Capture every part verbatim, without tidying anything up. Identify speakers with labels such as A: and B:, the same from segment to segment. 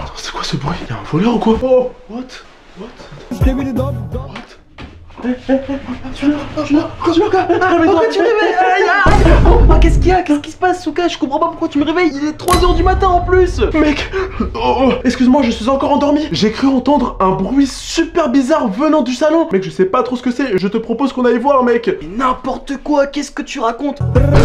A: attends, c'est quoi ce bruit? Y'a un voleur ou quoi? Oh, what? What? What? Eh, eh, eh, tu l'as, tu l'as, tu l'as,
B: Pourquoi tu me réveilles? Oh, qu'est-ce qu'il y a? Qu'est-ce qui se passe, Souka? Je comprends pas pourquoi tu me réveilles. Il est trois heures du matin en plus.
A: Mec, oh, oh, excuse-moi, je suis encore endormi. J'ai cru entendre un bruit super bizarre venant du salon. Mec, je sais pas trop ce que c'est. Je te propose qu'on aille voir, mec.
B: Mais n'importe quoi, qu'est-ce que tu racontes?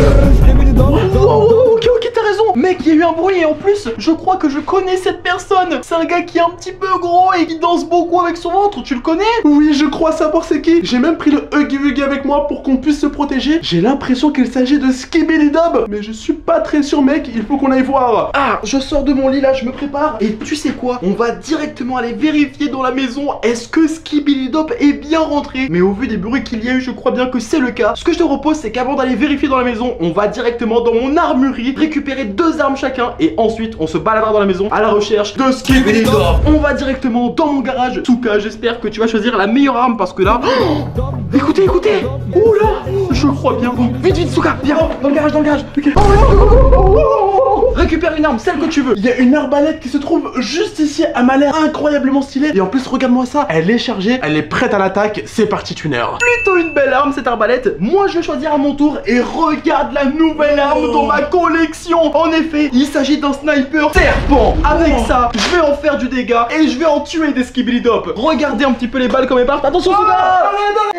A: Oh,
B: oh, oh, ok, ok, t'as raison. Mec, il y a eu un bruit et en plus, je crois que je connais cette personne. C'est un gars qui est un petit peu gros et qui danse beaucoup avec son ventre. Tu le connais?
A: Oui, je crois savoir c'est qui. J'ai même pris le Huggy Wuggy avec moi pour qu'on puisse se protéger. J'ai l'impression qu'il s'agit de Skibidi Dub, mais je suis pas très sûr, mec. Il faut qu'on aille voir.
B: Ah, je sors de mon lit là, je me prépare. Et tu sais quoi? On va directement aller vérifier dans la maison. Est-ce que Skibidi Dub est bien rentré? Mais au vu des bruits qu'il y a eu, je crois bien que c'est le cas. Ce que je te propose, c'est qu'avant d'aller vérifier dans la maison, on va directement dans mon armurerie récupérer deux armes chacun. Et ensuite, on se baladera dans la maison à la recherche de Skibidi Dub. On va directement dans mon garage. Souka, j'espère que tu vas choisir la meilleure arme parce que là... Oh, écoutez, écoutez. Oh là, je crois bien. Bon, vite, vite, Souka, viens, dans le garage, dans le garage. Okay. Oh, oh, oh, oh, oh, oh. Récupère une arme, celle que tu veux.
A: Il y a une arbalète qui se trouve juste ici. Elle m'a l'air incroyablement stylée. Et en plus, regarde-moi ça. Elle est chargée, elle est prête à l'attaque. C'est parti, Tuner.
B: Plutôt une belle arme, cette arbalète. Moi, je vais choisir à mon tour. Et regarde la nouvelle arme oh. dans ma collection. En effet, il s'agit d'un sniper serpent. Avec oh. ça, je vais en faire du dégât. Et je vais en tuer des Skibidi Dub. Regardez un petit peu les balles comme elles partent. Attention, oh. Souka.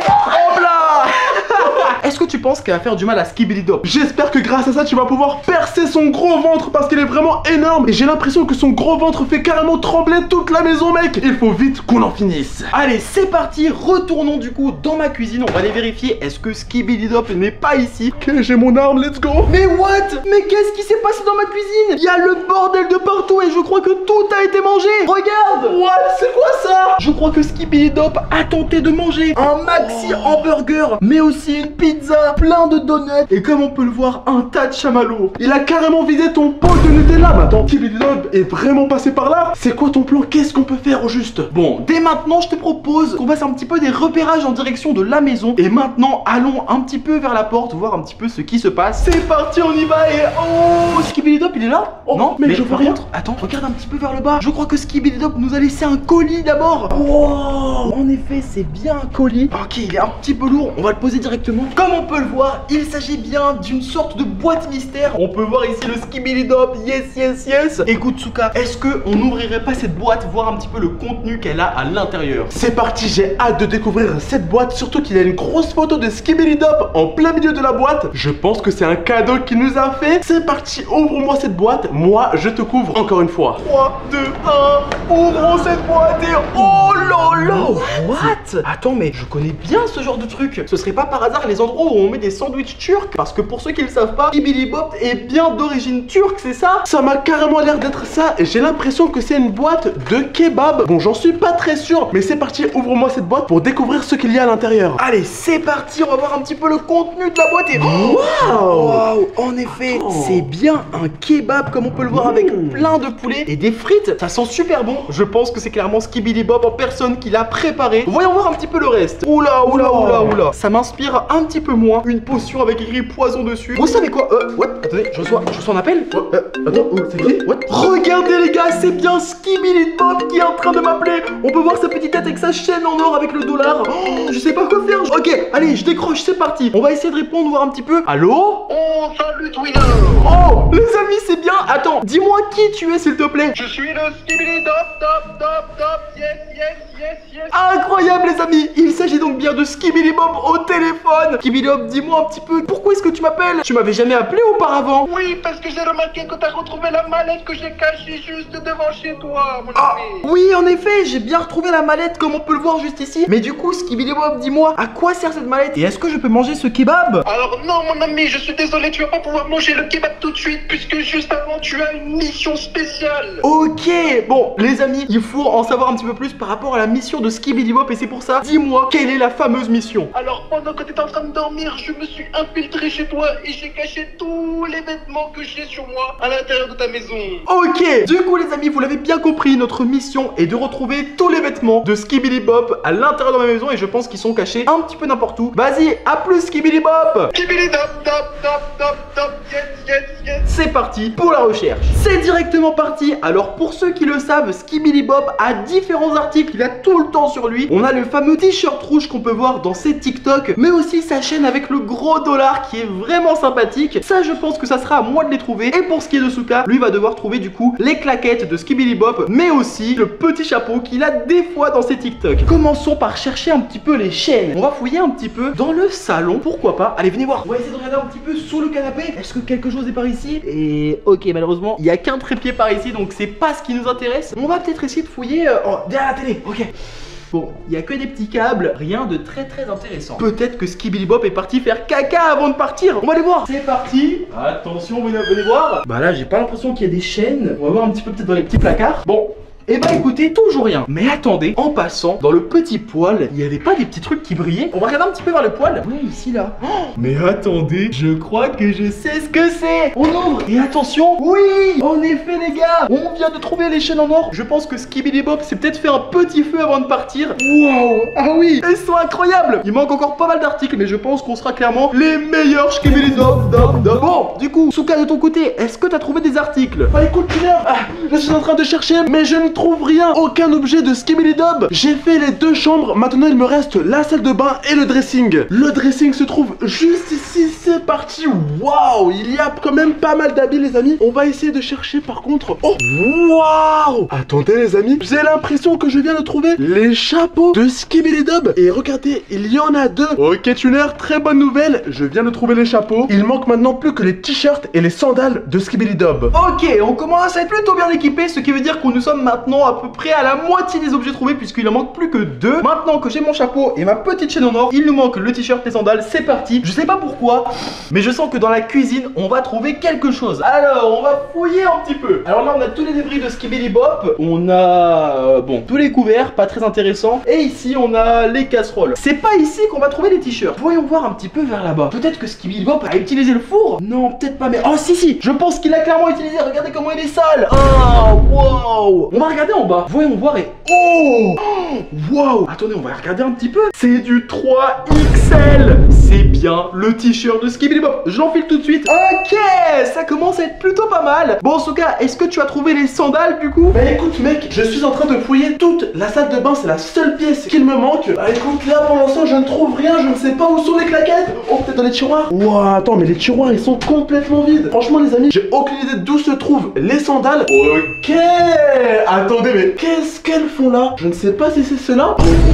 B: Hop là. Est-ce que tu penses qu'elle va faire du mal à Skibidi Dub?
A: J'espère que grâce à ça, tu vas pouvoir percer son gros ventre parce qu'il est vraiment énorme. Et j'ai l'impression que son gros ventre fait carrément trembler toute la maison, mec. Il faut vite qu'on en finisse.
B: Allez, c'est parti. Retournons du coup dans ma cuisine. On va aller vérifier. Est-ce que Skibidi Dub n'est pas ici?
A: Ok, j'ai mon arme, let's go.
B: Mais what? Mais qu'est-ce qui s'est passé dans ma cuisine? Il y a le bordel de partout et je crois que tout a été mangé. Regarde.
A: What? C'est quoi ça?
B: Je crois que Skibidi Dub a tenté de manger un maxi oh. hamburger, mais aussi une pizza, plein de donuts et comme on peut le voir, un tas de chamallows.
A: Il a carrément vidé ton pot de Nutella. Mais attends, Skibidi Dub est vraiment passé par là? C'est quoi ton plan? Qu'est-ce qu'on peut faire au juste?
B: Bon, dès maintenant, je te propose qu'on fasse un petit peu des repérages en direction de la maison. Et maintenant, allons un petit peu vers la porte, voir un petit peu ce qui se passe. C'est parti, on y va et oh, Skibidi Dub, il est là?
A: Oh non, mais, mais je vois rien.
B: Contre, attends, regarde un petit peu vers le bas. Je crois que Skibidi Dub nous a laissé un colis d'abord. Wow, en effet, c'est bien un colis. Ok, il est un petit peu lourd. On va le poser directement. Comme on peut le voir, il s'agit bien d'une sorte de boîte mystère. On peut voir ici le Skibidi Dub. Yes, yes, yes. Écoute, Souka, est-ce que on n'ouvrirait pas cette boîte, voir un petit peu le contenu qu'elle a à l'intérieur?
A: C'est parti, j'ai hâte de découvrir cette boîte. Surtout qu'il y a une grosse photo de Skibidi Dub en plein milieu de la boîte. Je pense que c'est un cadeau qu'il nous a fait. C'est parti, ouvre-moi cette boîte. Moi, je te couvre encore une fois.
B: trois, deux, un. Ouvrons cette boîte et oh là là. What? Attends, mais je connais bien ce genre de truc. Ce serait pas par hasard les endroits où on met des sandwichs turcs? Parce que pour ceux qui le savent pas, Skibidi Dub est bien d'origine turque, c'est ça?
A: Ça m'a carrément l'air d'être ça. Et j'ai l'impression que c'est une boîte de kebab. Bon, j'en suis pas très sûr, mais c'est parti, ouvre-moi cette boîte pour découvrir ce qu'il y a à l'intérieur.
B: Allez, c'est parti, on va voir un petit peu le contenu de la boîte et wow, wow, en effet, oh. c'est bien un kebab comme on peut le voir mmh. avec plein de poulet et des frites. Ça sent super bon. Je pense que c'est clairement Skibidi Dub en personne qui l'a préparé. Voyons voir un petit peu le reste. Oula, oula, oula, oula. Ça m'inspire un petit peu moins. Une potion avec écrit poison dessus. Vous savez quoi? Euh, what? Attendez, je reçois, je reçois un appel.
A: Oh, euh, attends, oh, c'est qui? What?
B: Regardez les gars, c'est bien Skibidi Dub qui est en train de m'appeler. On peut voir sa petite tête avec sa chaîne en or avec le dollar. Oh, je sais pas quoi faire. Ok, allez, je décroche, c'est parti. On va essayer de répondre, voir un petit peu. Allô?
C: Oh, salut Twitter.
B: Oh, les amis, c'est bien. Attends, dis-moi qui tu es s'il te plaît.
C: Je suis le Skibidi Dub, Dub, Dub, Dub, yes, yes, yes, yes.
B: Incroyable les amis. Il s'agit donc bien de Skibidi Dub au téléphone. Skibidi Dub, dis-moi un petit peu, pourquoi est-ce que tu m'appelles? Tu m'avais jamais appelé auparavant.
C: Oui, parce que j'ai remarqué que t'as retrouvé la mallette que j'ai cachée juste devant chez toi, mon
B: ah,
C: ami.
B: Oui, en effet, j'ai bien retrouvé la mallette comme on peut le voir juste ici. Mais du coup, Skibidi Dub, dis-moi, à quoi sert cette mallette? Et est-ce que je peux manger ce kebab?
C: Alors non, mon ami, je suis désolé, tu vas pas pouvoir manger le kebab tout de suite, puisque juste avant, tu as une mission spéciale.
B: Ok, bon, les amis, il faut en savoir un petit peu plus par rapport à la mission de Skibidi Bop et c'est pour ça, dis-moi, quelle est la fameuse mission?
C: Alors pendant que t'étais en train de dormir, je me suis infiltré chez toi et j'ai caché tous les vêtements que j'ai sur moi à l'intérieur de ta maison.
B: Ok, du coup les amis, vous l'avez bien compris, notre mission est de retrouver tous les vêtements de Skibidi Bop à l'intérieur de ma maison et je pense qu'ils sont cachés un petit peu n'importe où. Vas-y, à plus Skibidi Bop.
C: Skibidi Dop, Dop, Dop, Dop, Dop, yes, yes, yes.
B: C'est parti pour la recherche. C'est directement parti. Alors pour ceux qui le savent, Skibidi Bop a différents articles, il a tout le temps sur lui. On a le fameux t-shirt rouge qu'on peut voir dans ses TikTok, mais aussi sa chaîne avec le gros dollar qui est vraiment sympathique. Ça je pense que ça sera à moi de les trouver. Et pour ce qui est de Souka, lui va devoir trouver du coup les claquettes de Skibidi Bop, mais aussi le petit chapeau qu'il a des fois dans ses TikTok. Commençons par chercher un petit peu les chaînes. On va fouiller un petit peu dans le salon, pourquoi pas. Allez venez voir. On va essayer de regarder un petit peu sous le canapé. Est-ce que quelque chose est par ici? Et ok, malheureusement il n'y a qu'un trépied par ici, donc c'est pas ce qui nous intéresse. On va peut-être essayer de fouiller euh, oh, derrière la télé. Ok. Bon, il n'y a que des petits câbles, rien de très très intéressant. Peut-être que Skibidi Bop est parti faire caca avant de partir. On va aller voir. C'est parti. Attention, venez, venez voir. Bah là, j'ai pas l'impression qu'il y a des chaînes. On va voir un petit peu peut-être dans les petits placards. Bon. Et bah écoutez, toujours rien. Mais attendez, en passant, dans le petit poêle, il y avait pas des petits trucs qui brillaient? On va regarder un petit peu vers le poêle. Oui, ici là. Oh, mais attendez, je crois que je sais ce que c'est. On ouvre. Et attention, oui, en effet les gars, on vient de trouver les chaînes en or. Je pense que Skibidi Bop s'est peut-être fait un petit feu avant de partir. Waouh, ah oui, elles sont incroyables. Il manque encore pas mal d'articles, mais je pense qu'on sera clairement les meilleurs Skibidi Bop, Dop, Dop. Bon, du coup, Souka de ton côté, est-ce que t'as trouvé des articles?
A: Bah écoute Killer, ah, je suis en train de chercher, mais je ne trouve rien, aucun objet de Skibidi Bop. J'ai fait les deux chambres, maintenant il me reste la salle de bain et le dressing. Le dressing se trouve juste ici, c'est parti. Waouh, il y a quand même pas mal d'habits les amis. On va essayer de chercher par contre. Oh, waouh. Attendez les amis, j'ai l'impression que je viens de trouver les chapeaux de Skibidi Bop. Et regardez, il y en a deux. Ok Tuner, très bonne nouvelle, je viens de trouver les chapeaux. Il manque maintenant plus que les t-shirts et les sandales de Skibidi Bop.
B: Ok, on commence à être plutôt bien équipé, ce qui veut dire que nous sommes maintenant à peu près à la moitié des objets trouvés puisqu'il en manque plus que deux. Maintenant que j'ai mon chapeau et ma petite chaîne en or, il nous manque le t-shirt, les sandales, c'est parti. Je sais pas pourquoi, mais je sens que dans la cuisine, on va trouver quelque chose. Alors, on va fouiller un petit peu. Alors là, on a tous les débris de Skibidi Bop. On a, euh, bon, tous les couverts, pas très intéressant. Et ici, on a les casseroles. C'est pas ici qu'on va trouver les t-shirts. Voyons voir un petit peu vers là-bas. Peut-être que Skibidi Bop a utilisé le four. Non, peut-être pas, mais... Oh, si, si. Je pense qu'il a clairement utilisé. Regardez comment il est sale. Oh, wow. On va regarder en bas. Voyons voir et... Oh, wow. Attendez, on va regarder un petit peu. C'est du trois X L. C'est bien le t-shirt de Skibidi Bop. Je l'enfile tout de suite. Ok, ça commence à être plutôt pas mal. Bon, Souka, est-ce que tu as trouvé les sandales du coup?
A: Bah écoute mec, je suis en train de fouiller toute la salle de bain. C'est la seule pièce qu'il me manque. Bah écoute, là pour l'instant je ne trouve rien. Je ne sais pas où sont les claquettes. Oh, peut-être dans les tiroirs. Wow, attends, mais les tiroirs ils sont complètement vides. Franchement les amis, j'ai aucune idée d'où se trouvent les sandales. Ok. Attendez, mais qu'est-ce qu'elles font là? Je ne sais pas si c'est cela.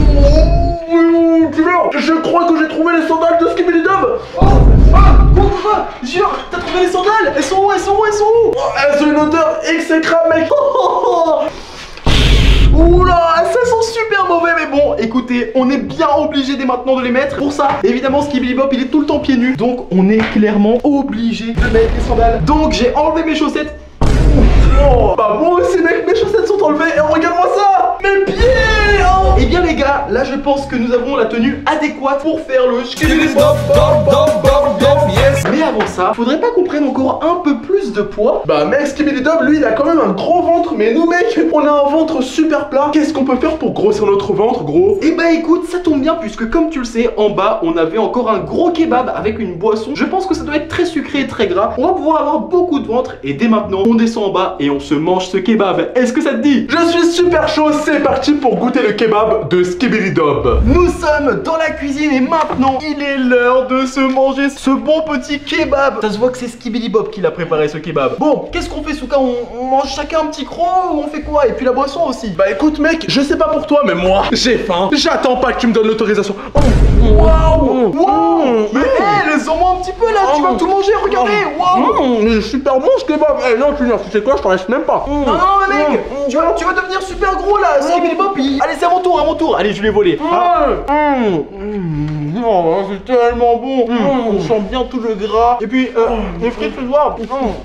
A: Je crois que j'ai trouvé les sandales de Skibidi Bop.
B: Oh, ah, quoi, quoi? Jure, t'as trouvé les sandales? Elles sont où? Elles sont où? Elles sont où?
A: Oh, elles ont une odeur exécrable mec.
B: Oh, oula, ça sent super mauvais, mais bon, écoutez, on est bien obligé dès maintenant de les mettre. Pour ça, évidemment, Skibidi Bop, il est tout le temps pieds nus, donc on est clairement obligé de mettre les sandales. Donc j'ai enlevé mes chaussettes.
A: Oh, bah moi aussi mec, mes chaussettes sont enlevées et regarde-moi ça. Mes pieds. Oh.
B: Et bien les gars, là je pense que nous avons la tenue adéquate pour faire le Skibidi
D: Bop, Bop, Bop, Bop, Bop, yes.
B: Mais avant ça, faudrait pas qu'on prenne encore un peu plus de poids?
A: Bah mec, Skibidi Bop, lui il a quand même un gros ventre. Mais nous mec, on a un ventre super plat. Qu'est-ce qu'on peut faire pour grossir notre ventre gros?
B: Et bah écoute, ça tombe bien puisque comme tu le sais, en bas on avait encore un gros kebab avec une boisson. Je pense que ça doit être très sucré et très gras. On va pouvoir avoir beaucoup de ventre. Et dès maintenant, on descend en bas et on se mange ce kebab. Est-ce que ça te dit?
A: Je suis super chaud, c'est parti pour goûter le kebab de Skibidi Bop.
B: Nous sommes dans la cuisine et maintenant il est l'heure de se manger ce bon petit kebab. Ça se voit que c'est Skibidi Bop qui l'a préparé ce kebab. Bon, qu'est-ce qu'on fait Souka? on, on mange chacun un petit croc ou on fait quoi? Et puis la boisson aussi.
A: Bah écoute mec, je sais pas pour toi mais moi j'ai faim. J'attends pas que tu me donnes l'autorisation. Oh.
B: Waouh, wow. Mais hé, laisse-moi un petit peu là, tu vas tout manger, regardez. Waouh.
A: Mmh, super bon ce kebab. Eh non, tu sais quoi, je t'en laisse même pas. Mmh.
B: Non, non, mais mec, mmh. tu, vas, tu vas devenir super gros là. Skibidi Bop, il... Allez, c'est à mon tour, à mon tour. Allez, je l'ai volé.
A: Mmh. Mmh. Mmh. Oh, c'est tellement bon. Mmh.
B: On sent bien tout le gras. Et puis, euh, les frites ce soir.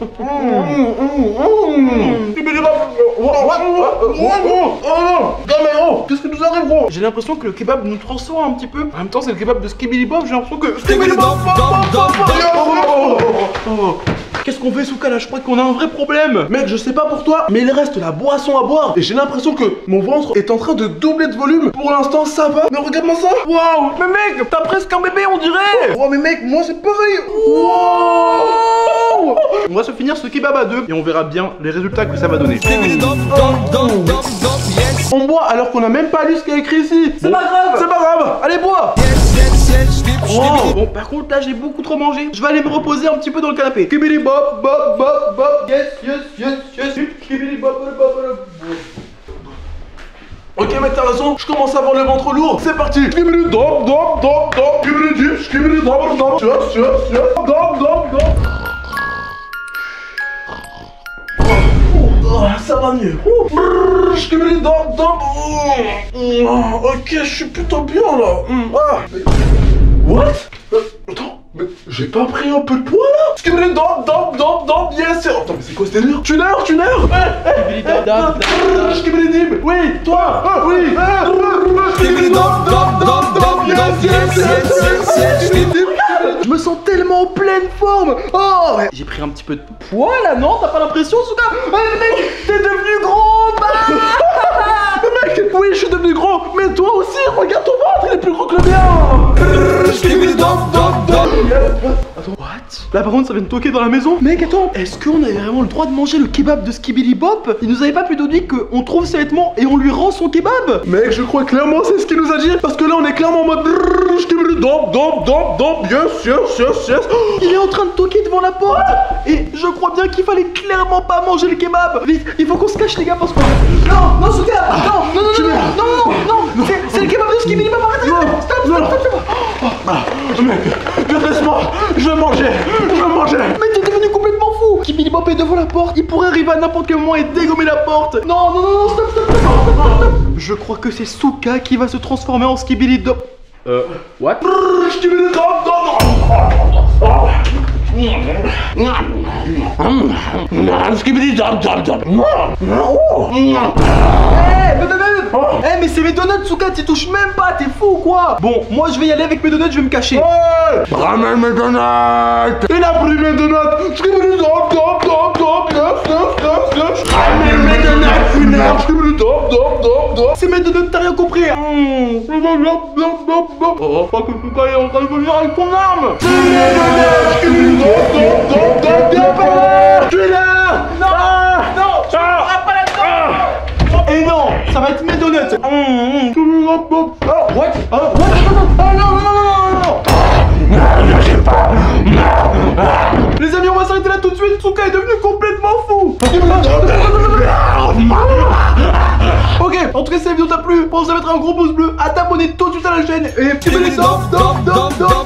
A: Skibidi Bop. Qu'est-ce qui nous arrive, gros?
B: J'ai l'impression que le kebab nous transforme un petit peu. En même temps, c'est le kebab de Skibidi Bop. J'ai l'impression que.
A: Skibidi Bop.
B: Qu'est-ce qu'on fait, Souka, là? Je crois qu'on a un vrai problème.
A: Mec, je sais pas pour toi, mais il reste la boisson à boire. Et j'ai l'impression que mon ventre est en train de doubler de volume. Pour l'instant, ça va. Mais regarde-moi ça.
B: Waouh. Mais mec, t'as presque un bébé, on dirait.
A: Oh, mais mec, moi c'est pareil.
B: Wow. On va se finir ce kebab à deux et on verra bien les résultats que ça va donner.
A: On boit alors qu'on a même pas lu ce qu'il y a écrit ici.
B: C'est pas grave.
A: C'est pas grave.
B: Allez, bois. Wow. Bon, par contre, là, j'ai beaucoup trop mangé. Je vais aller me reposer un petit peu dans le canapé.
A: Skibidi Bop, Bop, Bop, Bop. Yes, yes, yes, yes. Skibidi Bop, Bop, Bop, Bop. Ok mec, t'as raison, je commence à avoir le ventre lourd, c'est parti. Skibidi Dop, Dop, Dop, Dop. Skibidi Dip, Skibidi Dop, Dop. Yes, yes, yes. Dop, Dop, Dop. Oh, ça va mieux. Brrr, Skibidi Dop, Dop. Oh, ok, je suis plutôt bien là. Ah. What? euh, Attends, mais j'ai pas pris un peu de poids là? Skibidi Dop, Dop, Dop, Dop. Yes. Attends, mais c'est quoi ce délire? Tu n'heures, tu n'heures.
B: Skibidi Dop, Dop, Dop.
A: Skibidi Dip. Oui, toi. Oui.
D: Skibidi Dop, Dop, Dop, Dop. Yes, yes, yes, yes, yes.
B: Je me sens tellement en pleine forme. Oh ouais. J'ai pris un petit peu de poids là, non? T'as pas l'impression, Souka? Ouais, mec, t'es devenu gros. Bah
A: Mec, oui, je suis devenu gros, mais toi aussi, regarde ton ventre, il est plus gros que le mien.
D: Skibidi Dop, Dop, Dop.
B: Attends, what? Là par contre ça vient de toquer dans la maison. Mec attends, est-ce qu'on avait vraiment le droit de manger le kebab de Skibidi Bop? Il nous avait pas plutôt dit qu'on trouve ses vêtements et on lui rend son kebab?
A: Mec, je crois clairement c'est ce qu'il nous a dit, parce que là on est clairement en mode Skibidi Dop, Dop, Dop, Dop. Yes, yes, yes, yes.
B: Il est en train de toquer devant la porte. Et je crois bien qu'il fallait clairement pas manger le kebab. Vite, il faut qu'on se cache les gars parce que... Non, non Souka, non, non, non, non, non, non, non, non, c'est le kebab de Skibidi Bop, arrête, stop, stop, stop, stop.
A: Ah, mec, laisse-moi, je vais manger, je vais manger.
B: Mais t'es devenu complètement fou. Skibidi Bop est devant la porte, il pourrait arriver à n'importe quel moment et dégommer la porte. Non, non, non, non, stop, stop, stop, stop, stop, stop. Je crois que c'est Souka qui va se transformer en Skibidi Dop. Euh, what?
A: Skibidi Dop, Dop. Skibidi Dop, Dop, Dop.
B: Eh mais c'est mes donuts, Souka, t'y touches même pas, t'es fou ou quoi? Bon, moi je vais y aller avec mes donuts, je vais me cacher.
A: Hey, ramène mes donuts. Il a pris mes donuts. Skibidi Dop, Dop, Dop, Dop. Yes, yes, yes, yes. Ramène mes donuts, funèbre. Skibidi Dop, Dop, Dop, Dop.
B: C'est mes donuts, t'as rien compris.
A: Oh, pas que Souka est en train de venir avec ton arme. C'est mes donuts. Skibidi Dop, Dop, Dop, Dop, Dop. Tu es là.
B: Non, non, tu ne feras pas là-dedans. Et non, ça va être mes donuts.
A: Oh,
B: what? Oh, what? Oh, non, non, non, non, non. Les amis, on va s'arrêter là tout de suite. Souka est devenu complètement fou. Ok, en tout cas si la vidéo t'a plu, pense à mettre un gros pouce bleu, à t'abonner tout de suite à la chaîne et...